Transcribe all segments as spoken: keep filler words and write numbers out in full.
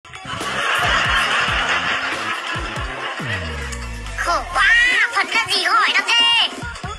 Khổ quá, Phật cái gì hỏi nó thế.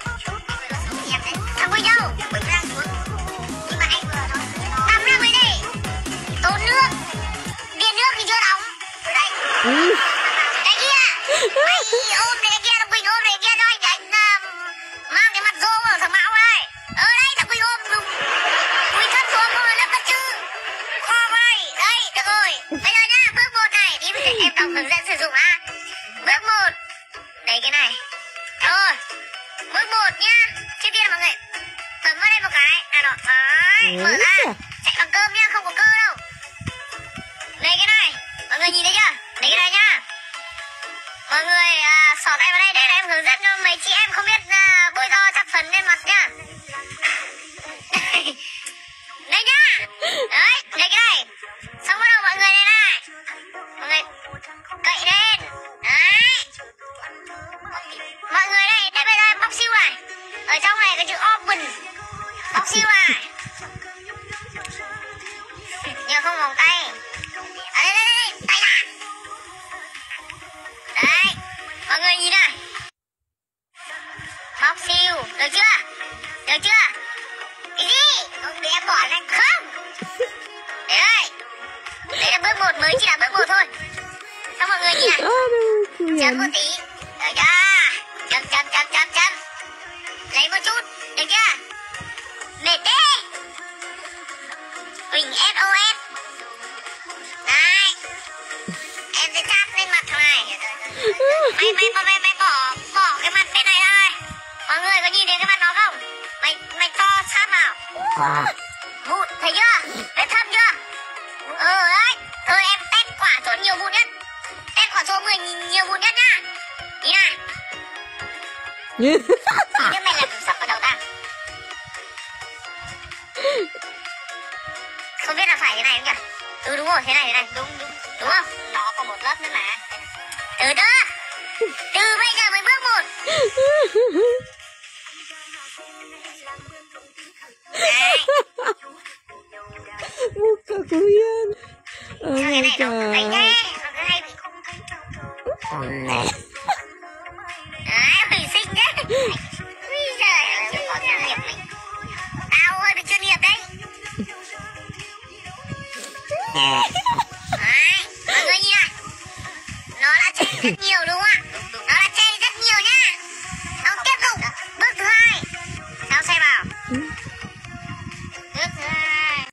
Thằng Quỳnh đâu? Quỳnh đang xuống. Nhưng mà anh vừa nó tắm ra mới đi. Tốn nước. Điện nước thì chưa đóng. Đây. Ừ. Cái kia. Mày ôm này cái kia, thằng Quỳnh ôm này cái kia cho anh để anh uh, mang cái mặt rô của thằng Mão đây. Ở đây thằng Quỳnh ôm đúng. Quỳnh thất xuống rồi nó cất chữ. Kho vậy. Đấy, được rồi. Bây giờ nhá, bước một này. Đi bây em đọc hướng dẫn sử dụng á. Bước một. Đấy cái này. Rồi. Bước một nhá. Trước tiên mọi người bấm vào đây một cái. À đó. Đấy, mở ra. Chạy bằng cơm nhá, không có cơ đâu. Đây cái này. Mọi người nhìn thấy chưa? Đấy cái này nhá. Mọi người à, xỏ tay vào đây để em hướng dẫn cho mấy chị em không biết à, bôi to chặt phấn lên mặt nhá. Đây nhá. Đấy, đây cái này. Xong bắt đầu mọi người này này. Mọi người cậy lên. Đấy. Mọi người đây, đây bây giờ em bóc siêu này. Ở trong này có chữ open. Bóc siêu này. Nhưng không vòng tay. À, đây, đây, đây, tay ra. Đấy. Mọi người nhìn này. Bóc siêu, được chưa? Được chưa? Cái gì? Không để em bỏ này không? Đấy đây. Đấy là bước một, mới chỉ là bước một thôi. Xong mọi người nhìn này. Chấm một tí. Được chưa? Chấm, chấm, chấm, chấm, chấm. Lấy một chút. Được chưa? Mệt đi. Quỳnh ét o ét. Đấy. Em sẽ chát lên mặt thằng này. Mày, mày, mày, mày, mày bỏ, bỏ cái mặt bên này thôi. Mọi người có nhìn thấy cái mặt nó không? Mày, mày to sát vào. Vụn, thấy chưa? Thấy thâm chưa? Ừ đấy. Thôi em test quả chỗ nhiều vụn nhất. Test quả số mười nhiều vụn nhất nhá. Đi nào. Nhưng mày làm sập vào đầu ta. Không biết là phải thế này không nhỉ? Ừ đúng rồi, thế này thế này. Đúng đúng. Đúng không? Nó có một lớp nữa mà. Từ từ. Từ bây giờ mới bước một. Đấy. Một cả cô Yên. Sao cái này nó thấy thế. Nó cứ hay bị không thấy đâu. Đấy, mình xinh thế. Ui giời, chưa có chuyên nghiệp mình. Tao hơi bị chuyên nghiệp đấy. Đấy, mọi người nhìn này. Nó đã chảy rất nhiều đúng không ạ?